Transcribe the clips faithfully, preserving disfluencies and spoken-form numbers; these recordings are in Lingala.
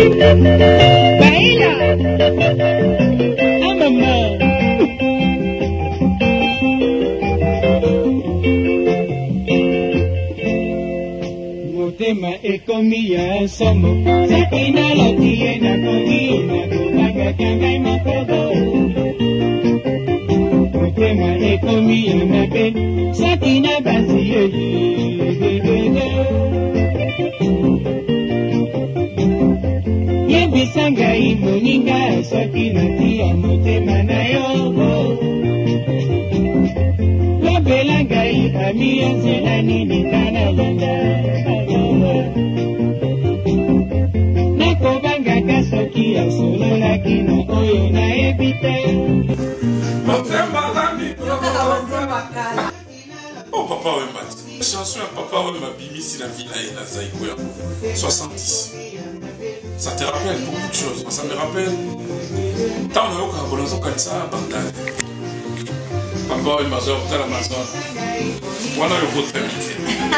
Baila. Ah, maman. Motema ekomi ya somo. Sakina lotie na kogi na kubanga kangai makogo. Motema ekomi ya mabe. Sakina basi yoyi. Yebisanga imoninga sakina tia motema na yogo. Labelanga ikami nzela nini kana banda. Nakobanga kasoki ya solo lakina oyo na ebite. Motema la mi. Oh papa Wemba. Chanson à papa Wemba Bimisi la villa et la Zaïko soixante-dix. Ça te rappelle beaucoup de choses. Ça me rappelle. Tant on a eu un bonheur comme ça à Bandal. Papa Wemba Zor, t'as la maison. On a le vote invité.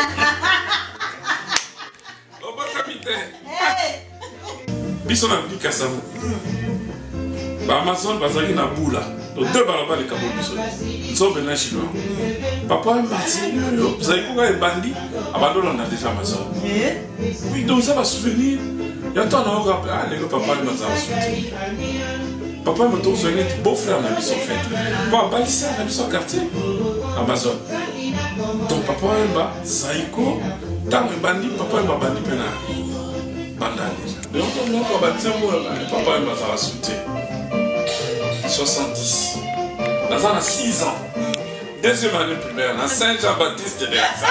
On va t'inviter. Bisson a venu Kassavou. Amazon bazali na boula. Donc deux balabas les cabos bisson. Nous sommes venus chinois. Papa est parti. Vous avez quoi un bandit? Abandonne on a déjà Amazon. Oui donc ça va souvenir. Il y a tant on rappelle ah les papa est Amazon. Papa m'a tout soigné beau frère na bisson fait. Bon balissa na bisson quartier. Amazon. Donc papa est bas Zaiko. Tant un bandit papa est bandit pena. Bandal déjà. Donc on a pas bâti moi papa est Amazon sauté. soixante-dix. Dans un six ans. Deuxième année primaire, dans Saint-Jean-Baptiste de l'État.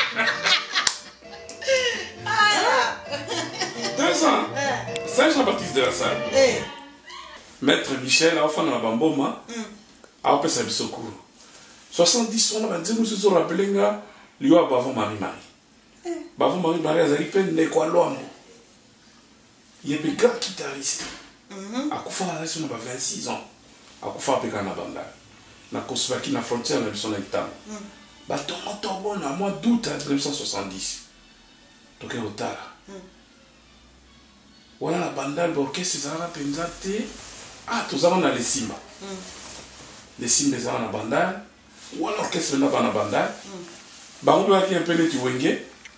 Deux ans. Saint-Jean-Baptiste de la Salle. Maître Michel, a fait dans la bamboma. A fait sa bisokour. soixante-dix, on a dit, nous sommes rappelés, lui a bavon Marie-Marie. Bavon Marie-Marie, a dit, il y a un grand guitariste. A Koufa, il a vingt-six ans. A Koufa, il a na Kosovaki na frontière na biso na Itali. Ba tongo tongo na mois d'août mille neuf cent soixante-dix. Toke otala. Voilà la bandale d'orchestre ezala penza te. Ah, tozala na lesimba. Lesimba ezala na bandale. Voilà l'orchestre na bana bandale. Ba on doit qui un peu neti wenge.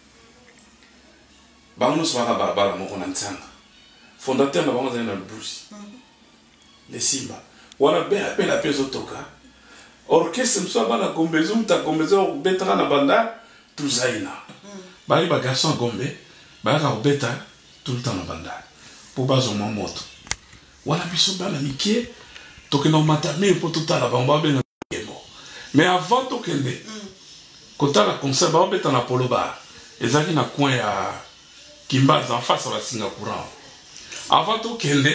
Ba on so ba ba moko na ntsanga. Fondateur na bango na blues. Lesimba. Voilà bela bela peso toka. Orchestre mso bana gombe zo ta gombe zo betara na banda tuzaina. Bali ba garçon gombe ba ka beta tout le temps na banda. Pour bazo mo moto. Wana biso bana mikie toke no matame pour tout la bamba be na ngemo. Mais avant to kende. Kota la concert ba beta na polo bar. Ezaki na coin ya Kimbaza en face à la Singapour. Avant to kende.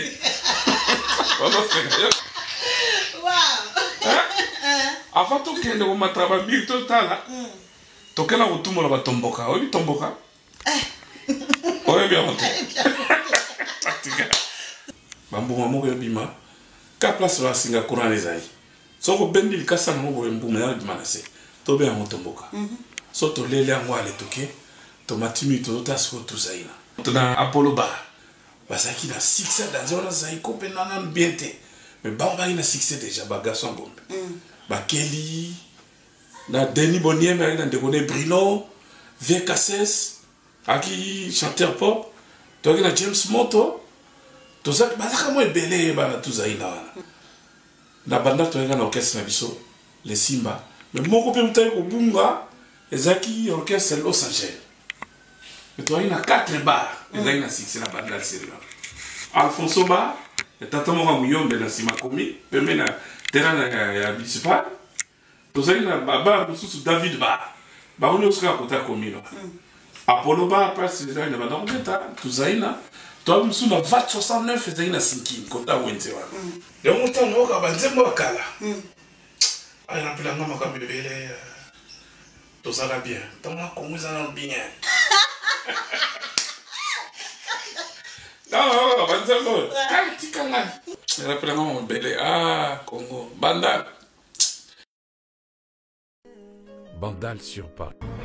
Avant tout qu'il y ait un travail bien total, tu as un tout le monde tomboka. Oui, tomboka. Oui, bien rentré. Bambu maman que bima. Quelle place la Singapour en les aïe. Sauf que ben il casse un mot pour me dire de manasser. Tu bien un tomboka. Sauf que les gens vont les toquer. Tu m'as timide, tu as ce que tu as. Tu as Apollo Bar. Parce qu'il a succès dans un zaï copenhague bien té. Mais bah on va y a succès déjà bagasson bombe. Bah Kelly, na Denis Bonnier mais na déconné Bruno, V K S S, aki chanteur pop, toi qui na James Moto, tout ça bah ça comment est belé bah na tout ça ina. Na banda toi qui na orchestre na biso, les Simba. Mais mon copain m't'a au bunga, ezaki orchestre Los Angeles. Mais toi il na quatre bars, ezaki na succès na banda sérieux. Alfonso Bar, et tata mo muyombe na sima komi, pembe na terrain ya municipal. Tozali na baba mususu David Bar. Ba on osika kota komi no. Apollo Bar parce que na banda ngeta tozali na to musu na vingt soixante-neuf ezali na Sinki kota wenze wana. Ya muta no ka banzembo bakala. Ay na pela ngama ka bebele. Tozala bien. Tama konguza na bien. Non, non, non, ah, tikanga. Je rappelle mon bébé. Ah, Congo. Bandal. Bandal sur Paris.